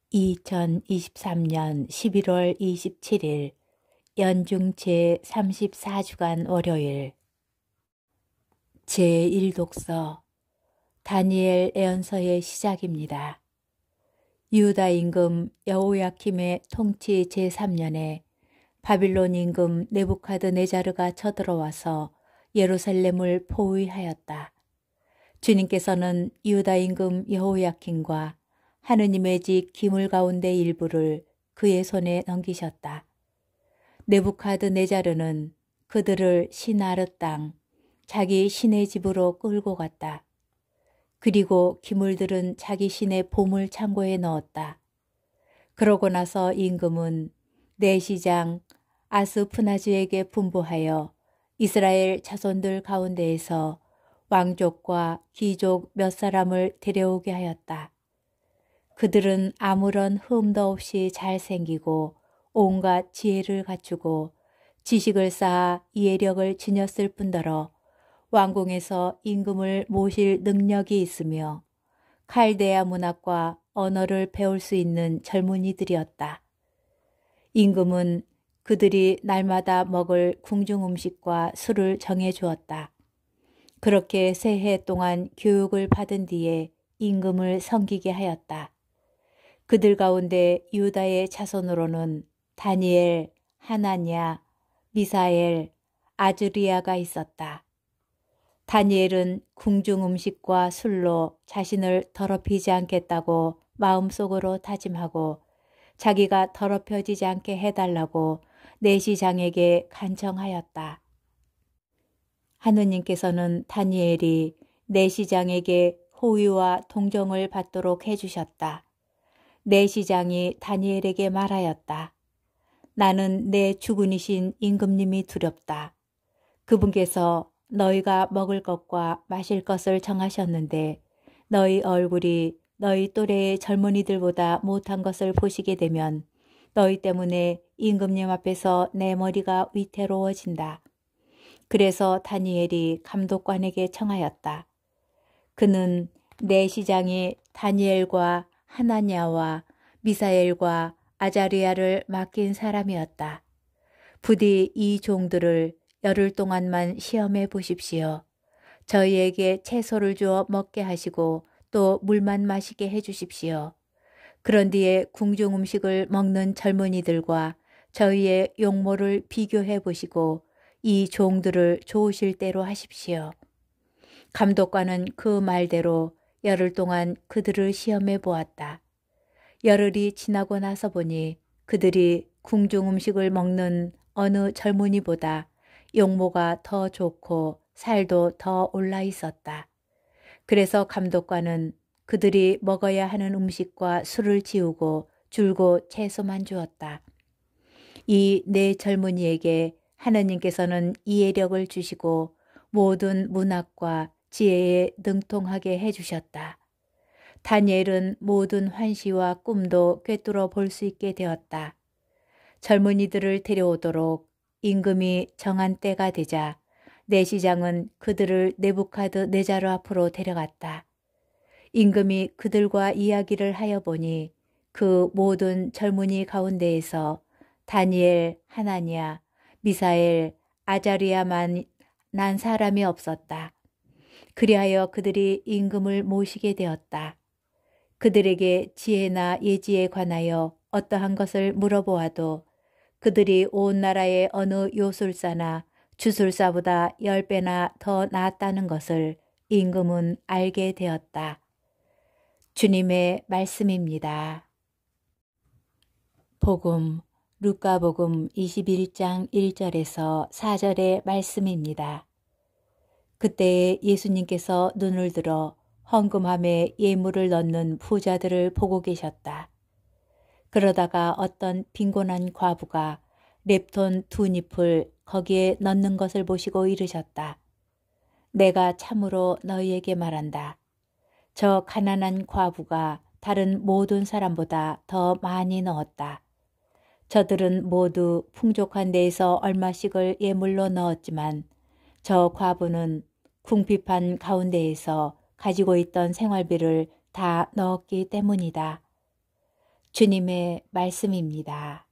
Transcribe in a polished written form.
2023년 11월 27일 연중 제34주간 월요일 제1독서 다니엘 예언서의 시작입니다. 유다 임금 여호야킴의 통치 제3년에 바빌론 임금 느부갓네자르가 쳐들어와서 예루살렘을 포위하였다. 주님께서는 유다 임금 여호야킴과 하느님의 집 기물 가운데 일부를 그의 손에 넘기셨다. 느부갓네자르는 그들을 시나르 땅 자기 신의 집으로 끌고 갔다. 그리고 기물들은 자기 신의 보물 창고에 넣었다. 그러고 나서 임금은 내시장 아스푸나즈에게 분부하여 이스라엘 자손들 가운데에서 왕족과 귀족 몇 사람을 데려오게 하였다. 그들은 아무런 흠도 없이 잘생기고 온갖 지혜를 갖추고 지식을 쌓아 이해력을 지녔을 뿐더러 왕궁에서 임금을 모실 능력이 있으며 칼데아 문학과 언어를 배울 수 있는 젊은이들이었다. 임금은 그들이 날마다 먹을 궁중 음식과 술을 정해 주었다. 그렇게 세 해 동안 교육을 받은 뒤에 임금을 섬기게 하였다. 그들 가운데 유다의 자손으로는 다니엘, 하나냐, 미사엘, 아즈리야가 있었다. 다니엘은 궁중 음식과 술로 자신을 더럽히지 않겠다고 마음속으로 다짐하고 자기가 더럽혀지지 않게 해달라고 내시장에게 간청하였다. 하느님께서는 다니엘이 내시장에게 호의와 동정을 받도록 해주셨다. 내시장이 다니엘에게 말하였다. 나는 내 주군이신 임금님이 두렵다. 그분께서 너희가 먹을 것과 마실 것을 정하셨는데 너희 얼굴이 너희 또래의 젊은이들보다 못한 것을 보시게 되면 너희 때문에 임금님 앞에서 내 머리가 위태로워진다. 그래서 다니엘이 감독관에게 청하였다. 그는 내시장이 다니엘과 하나냐와 미사엘과 아자리야를 맡긴 사람이었다. 부디 이 종들을 열흘 동안만 시험해 보십시오. 저희에게 채소를 주어 먹게 하시고 또 물만 마시게 해 주십시오. 그런 뒤에 궁중 음식을 먹는 젊은이들과 저희의 용모를 비교해 보시고 이 종들을 좋으실 대로 하십시오. 감독관은 그 말대로 열흘 동안 그들을 시험해 보았다. 열흘이 지나고 나서 보니 그들이 궁중 음식을 먹는 어느 젊은이보다 용모가 더 좋고 살도 더 올라 있었다. 그래서 감독관은 그들이 먹어야 하는 음식과 술을 지우고 줄곧 채소만 주었다. 이 네 젊은이에게 하느님께서는 이해력을 주시고 모든 문학과 지혜에 능통하게 해주셨다. 다니엘은 모든 환시와 꿈도 꿰뚫어 볼 수 있게 되었다. 젊은이들을 데려오도록 임금이 정한 때가 되자 내시장은 그들을 느부갓네자르 앞으로 데려갔다. 임금이 그들과 이야기를 하여 보니 그 모든 젊은이 가운데에서 다니엘, 하나냐, 미사엘, 아자리야만 난 사람이 없었다. 그리하여 그들이 임금을 모시게 되었다. 그들에게 지혜나 예지에 관하여 어떠한 것을 물어보아도 그들이 온 나라의 어느 요술사나 주술사보다 10배나 더 낫다는 것을 임금은 알게 되었다. 주님의 말씀입니다. 복음 루카복음 21장 1절에서 4절의 말씀입니다. 그때에 예수님께서 눈을 들어 헌금함에 예물을 넣는 부자들을 보고 계셨다. 그러다가 어떤 빈곤한 과부가 렙돈 2잎을 거기에 넣는 것을 보시고 이르셨다. 내가 참으로 너희에게 말한다. 저 가난한 과부가 다른 모든 사람보다 더 많이 넣었다. 저들은 모두 풍족한 데에서 얼마씩을 예물로 넣었지만 저 과부는 궁핍한 가운데에서 가지고 있던 생활비를 다 넣었기 때문이다. 주님의 말씀입니다.